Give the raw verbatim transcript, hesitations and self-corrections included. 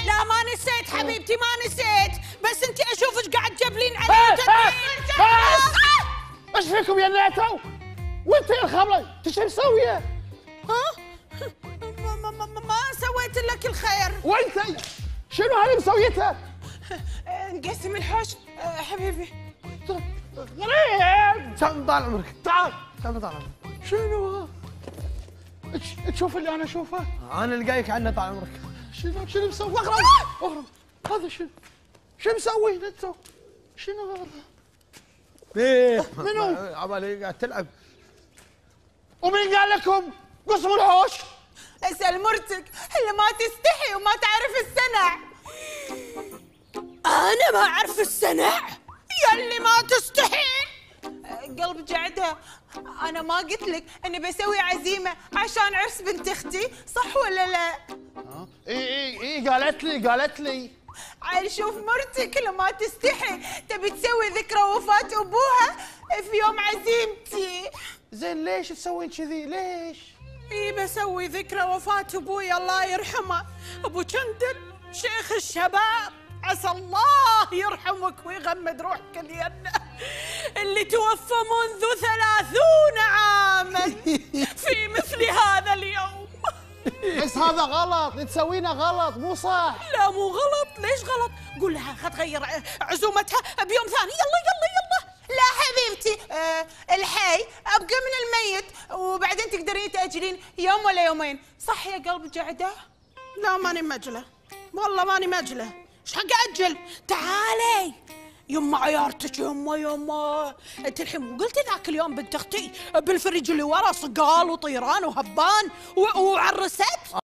لا ما نسيت حبيبتي ما نسيت، بس انت اشوفك قاعد تجبلين علي وتبين. ايش فيكم يا ناتو؟ وانت يا الخبله انت ايش مسويه؟ ها؟ ما, ما, ما, ما سويت لك الخير. وانت شنو هذه مسويتها؟ نقسم الحوش حبيبي. غريب. كم طال عمرك؟ تعال كم طال عمرك؟ شنو؟ تشوف اللي انا اشوفه؟ انا اللي جايك عنه طال عمرك. شنو شنو مسوي؟ اغرب اغرب هذا شنو؟ شو مسوي انت؟ شنو هذا؟ ايه منو؟ عبالي قاعد تلعب. ومين قال لكم قسموا الحوش؟ اسال مرتك اللي ما تستحي وما تعرف السنع. انا ما اعرف السنع يلي ما تستحين. قلب جعدها، انا ما قلت لك اني بسوي عزيمه عشان عرس بنت اختي، صح ولا لا؟ اه اي اي اي قالت لي قالت لي. عيل شوف مرتك لما تستحي تبي تسوي ذكرى وفاه ابوها في يوم عزيمتي. زين ليش تسوين كذي؟ ليش؟ اي بسوي ذكرى وفاه ابوي الله يرحمه، ابو جندل شيخ الشباب، عسى الله يرحمك ويغمد روحك الجنة، اللي توفى منذ ثلاثون عاما في مثل هذا اليوم. بس هذا غلط، تسوينه غلط مو صح. لا مو غلط، ليش غلط؟ قول لها تغير عزومتها بيوم ثاني. يلا يلا يلا. لا حبيبتي، أه الحي ابقى من الميت وبعدين تقدرين تاجلين يوم ولا يومين، صح يا قلب جعده؟ لا ماني مجله، والله ماني مجله، ايش حق اجل؟ تعالي يما عيارتك يما يما. انت الحين مو قلتي ذاك اليوم بنت اختي بالفريج اللي ورا صقال وطيران وهبان وعرست؟